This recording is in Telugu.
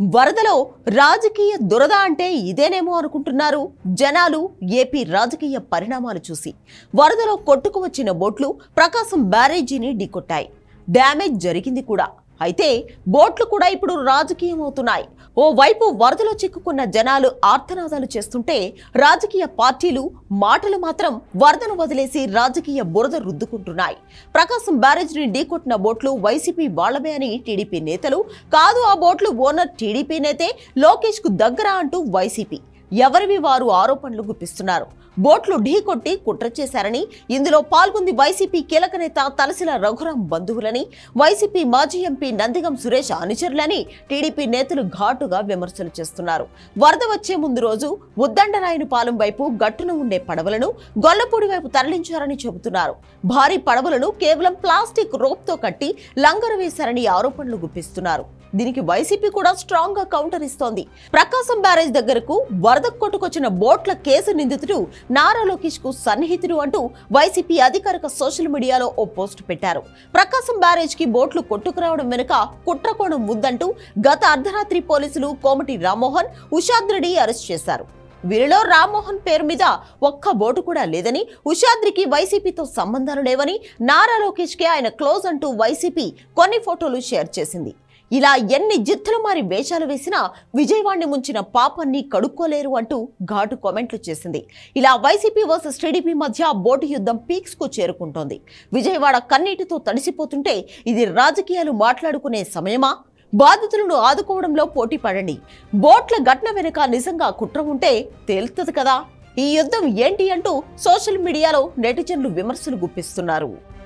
వరదలో రాజకీయ దురద అంటే ఇదేనేమో అనుకుంటున్నారు జనాలు. ఏపీ రాజకీయ పరిణామాలు చూసి వరదలో కొట్టుకువచ్చిన బోట్లు ప్రకాశం బ్యారేజీని ఢీకొట్టాయి. డ్యామేజ్ జరిగింది కూడా. అయితే బోట్లు కూడా ఇప్పుడు రాజకీయం అవుతున్నాయి. ఓ వైపు వరదలో చిక్కుకున్న జనాలు ఆర్తనాదాలు చేస్తుంటే రాజకీయ పార్టీలు మాటలు మాత్రం వరదను వదిలేసి రాజకీయ బురద రుద్దుకుంటున్నాయి. ప్రకాశం బ్యారేజ్ని ఢీకొట్టిన బోట్లు వైసీపీ వాళ్లవే అని టీడీపీ నేతలు, కాదు ఆ బోట్లు ఓనర్ టీడీపీ నేతే లోకేష్ కు దగ్గర అంటూ వైసీపీ ఎవరివి వారు ఆరోపణలు గుప్పిస్తున్నారు. బోట్లు ఢీకొట్టి కుట్ర చేశారని, ఇందులో పాల్గొంది వైసీపీ కీలక నేత తలసిల రఘురాం బంధువులని, వైసీపీ మాజీ ఎంపీ నందిగం సురేష్ అనుచరులని టీడీపీ నేతలు ఘాటుగా విమర్శలు చేస్తున్నారు. వరద వచ్చే ముందు రోజు ఉద్దండరాయునిపాలెం వైపు గట్టున ఉండే పడవలను గొల్లపూడి వైపు తరలించారని చెబుతున్నారు. భారీ పడవలను కేవలం ప్లాస్టిక్ రోప్తో కట్టి లంగరు వేశారని ఆరోపణలు గుప్పిస్తున్నారు. దీనికి వైసీపీ కూడా స్ట్రాంగ్ గా కౌంటర్ ఇస్తోంది. ప్రకాశం బ్యారేజ్ దగ్గరకు వరద కొట్టుకొచ్చిన బోట్ల కేసు నిందితుడు నారా లోకేష్ కు సన్నిహితుడు అంటూ వైసీపీ అధికారిక సోషల్ మీడియాలో ఓ పోస్ట్ పెట్టారు. ప్రకాశం బ్యారేజ్ కి బోట్లు కొట్టుకురావడం వెనుక కుట్రకోణం ఉందంటూ గత అర్ధరాత్రి పోలీసులు కోమటి రామ్మోహన్, ఉషాద్రెడ్డి అరెస్ట్ చేశారు. వీరిలో రామ్మోహన్ పేరు మీద ఒక్క బోటు కూడా లేదని, ఉషాద్రికి వైసీపీతో సంబంధాలు లేవని, నారా లోకేష్ కే ఆయన క్లోజ్ అంటూ వైసీపీ కొన్ని ఫోటోలు షేర్ చేసింది. ఇలా ఎన్ని జిత్తులు మారి వేషాలు వేసినా విజయవాడని ముంచిన పాపాన్ని కడుక్కోలేరు అంటూ ఘాటు కామెంట్లు చేసింది. ఇలా వైసీపీ వర్సెస్ టీడీపీ మధ్య బోటు యుద్ధం పీక్స్ కు చేరుకుంటోంది. విజయవాడ కన్నీటితో తడిసిపోతుంటే ఇది రాజకీయాలు మాట్లాడుకునే సమయమా? బాధితులను ఆదుకోవడంలో పోటీ పడండి. బోట్ల ఘటన వెనుక నిజంగా కుట్ర ఉంటే తేలుతుంది కదా. ఈ యుద్ధం ఏంటి అంటూ సోషల్ మీడియాలో నెటిజన్లు విమర్శలు గుప్పిస్తున్నారు.